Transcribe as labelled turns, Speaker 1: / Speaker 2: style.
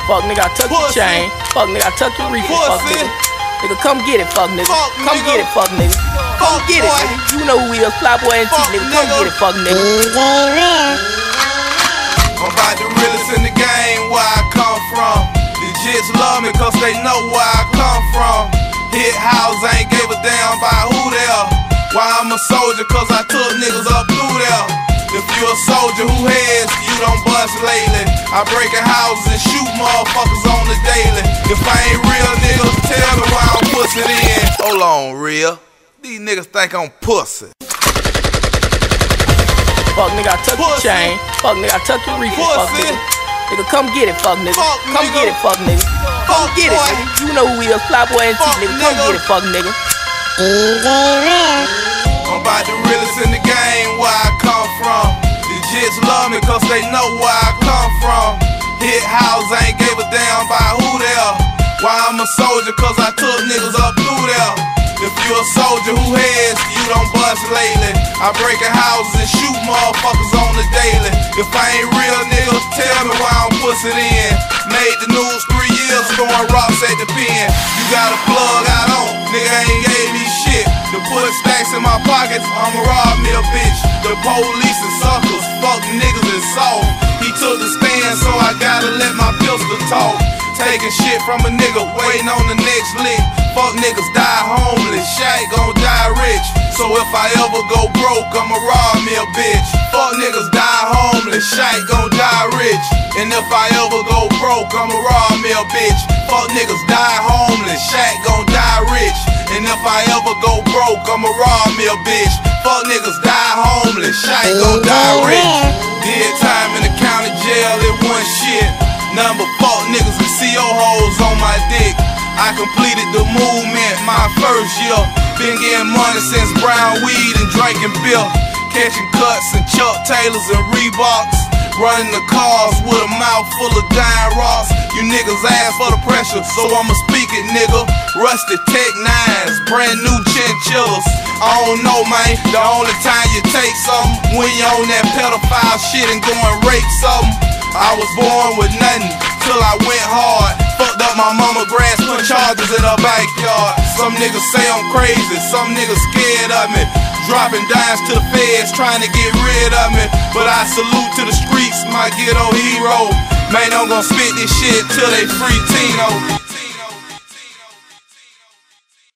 Speaker 1: Fuck nigga, I tuck your chain. Fuck nigga, I tuck your reefer. Fuck nigga. Nigga, come get it, fuck nigga. Come get it, fuck nigga. Come get it, nigga. You know who we is, Flyboy and T, nigga. Come get it, fuck nigga.
Speaker 2: I'm about the realest in the game, where I come from. The jits love me cause they know where I come from. Hit house, I ain't gave a damn by who they are. Why I'm a soldier, cause I took niggas up through there. If you a soldier who heads, you don't bust lately. I break in houses and shoot motherfuckers on the daily. If I ain't real niggas, tell me why I'm pussy in. Hold on, real. These niggas think I'm pussy.
Speaker 1: Fuck nigga, I tuck your chain. Fuck nigga, I tuck your reefer. Fuck nigga. Nigga, come get it, fuck nigga. Come get it, fuck nigga. Come get it, nigga. You know who we is, Flyboy and T, nigga. Come get it, fuck nigga.
Speaker 2: I'm about the realest in the game, where I come from. The jits love me cause they know where I come from. Hit house, I ain't gave a damn by who they are. Why I'm a soldier, cause I took niggas up through there. If you a soldier who heads, you don't bust lately. I break in houses and shoot motherfuckers on the daily. If I ain't real niggas, tell me why I'm pussy in. Made the news 3 years, throwing rocks at the pen. You got a plug I don't, nigga ain't gave me shit. To put stacks in my pockets, I'ma rob me a bitch. The police and suckers, fuck niggas and soft. He took the stand, so I gotta let my pistol talk. Taking shit from a nigga, waiting on the next lick. Fuck niggas die homeless, Shaq gon' die rich. So if I ever go broke, I'ma rob me a bitch. Fuck niggas die homeless, Shaq gon' die rich. And if I ever go broke, I'ma rob me a bitch. Fuck niggas die homeless, Shaq gon' die rich. And if I ever go broke, I'ma rob me a bitch. Fuck niggas die homeless, Shaq gon' die rich. Did time in the county jail, it wasn't shit. Nothing but fuck niggas and CO hoes on my dick. I completed the movement my first year. Been getting money since brown weed and drinking beer. Catching cuts and Chuck Taylors and Reeboks. Running the cars with a mouth full of dying rocks. You niggas ask for the pressure, so I'ma speak it, nigga. Rusty Tech 9s, brand new chinchillas. I don't know, man, the only time you take something when you on that pedophile shit and go and rape something. I was born with nothing till I went hard. Fucked up my mama grass, put charges in her backyard. Some niggas say I'm crazy, some niggas scared of me. Dropping dimes to the feds, trying to get rid of me. But I salute to the streets, my ghetto hero. Man, I'm gon' spit this shit till they free Tino.